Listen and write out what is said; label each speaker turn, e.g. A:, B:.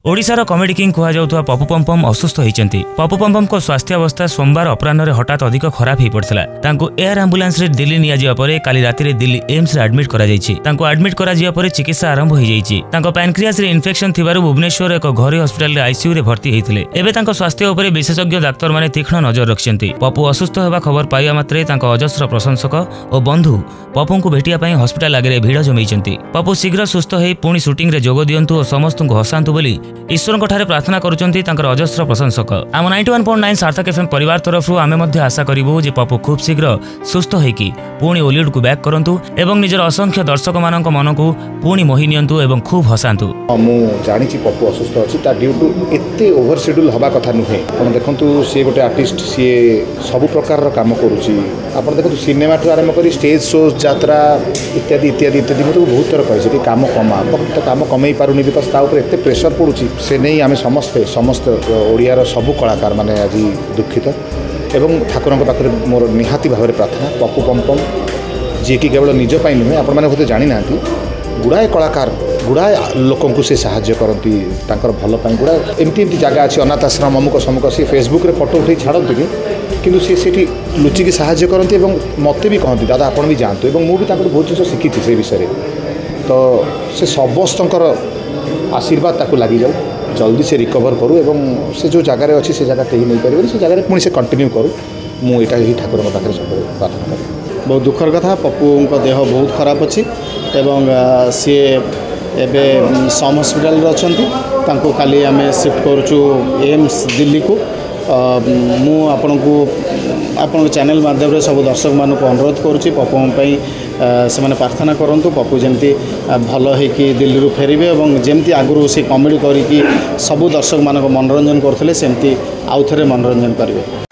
A: ओडिशार comedy king कहुआ पप्पू पमपम असुस्थ होती। पप्पू पमपम को स्वास्थ्य अवस्था सोमवार अपराह हठात अधिक खराब हो पड़ता। एयर आंबुलांस रे दिल्ली निया पर काली राति दिल्ली एम्स रे एडमिट एडमिट पर चिकित्सा आरंभ हो जाइए। पैनक्रियास रे इन्फेक्शन थिबारु भुवनेश्वर एक घरोई हॉस्पिटल रे आईसीयू रे भर्ती होते। एवं स्वास्थ्य उपर विशेषज्ञ डाक्तर माने तीक्ष्ण नजर रखिछन्ति। पप्पू असुस्थ होगा खबर पाइबा मात्रे अजस्र प्रशंसक और बंधु पप्पू को भेटिया हॉस्पिटल आगे भिड़ जमैछन्ति। पप्पू शीघ्र सुस्थ हो पुणी सुटिंग रे जोग दियंतु और समस्त को हसांतु बोली ईश्वर ठारे प्रार्थना करुचंती अजस्र प्रशंसक। आम 91.9 सार्थक एफएम परिवार तरफ आमे मध्य आशा करिबु जे पप्पू खूब शीघ्र सुस्थ होइकी पुणी ओलीवुड को बैक करंतु एवं निजर असंख्य दर्शक मानक मन को पुणी मोहि नियंतु एवं खूब हसांतु।
B: मु जानि छि पप्पू असुस्थ अछि ता ड्यू टू एते ओवर शेड्यूल हवा कथा नुहे। आपण देखंतु सी गोटे आर्टिस्ट सी सब प्रकार काम करूची। आपण देखंतु सिनेमा ठु आरंभ करी स्टेज शोज यात्रा इत्यादि इत्यादि इत्यादि मते बहुत थर कहि काम कमा तो काम कमई पारुनी बिकज ता ऊपर एते प्रेशर पड़ुची। से नहीं आम समस्त ओडियार सबू कलाकार माने आज दुखित एवं ठाकुर पाखे मोर निहाती भाव में प्रार्थना पप्पू पमपम जी कि केवल निज नुहे आपण मैंने बोधे जानी ना गुड़ाए कलाकार गुड़ाए लोक से साहाय्य करती भल गुड़ाए एमती जगह अच्छी अनाथ आश्रम अमुक समुक सी फेसबुक रे फोटो उठे छाड़ती कि सी लुचिकी साहाय्य करती मत भी कहती दादा आपड़ भी जातु और मुझे बहुत जिन शिखी से विषय तो से समस्त आशीर्वाद ताकू लगी जाऊ जल्दी से रिकवर करूँ एवं से जो जगह अच्छी से जगह कहीं नहीं पारे से जगह पुणी से कंटिन्यू करूँ मुझा ही ठाकुर पाखे सब प्रार्थना करूँ।
C: बहुत दुखर कथा पप्पू देह बहुत खराब अच्छी सी एवं सम हस्पिटाल अच्छा काली आम शिफ्ट करुचु एम्स दिल्ली को मु आपण चैनल माध्यम सब दर्शक मान अनुरोध करुच्ची पप्पू से माने प्रार्थना करंतु पप्पू जमती भल होइकी दिल्ली फेरबे और जमती आगु से कमेडी करिकी सब दर्शक मान मनोरंजन करते सेमती आउ थे मनोरंजन करेंगे।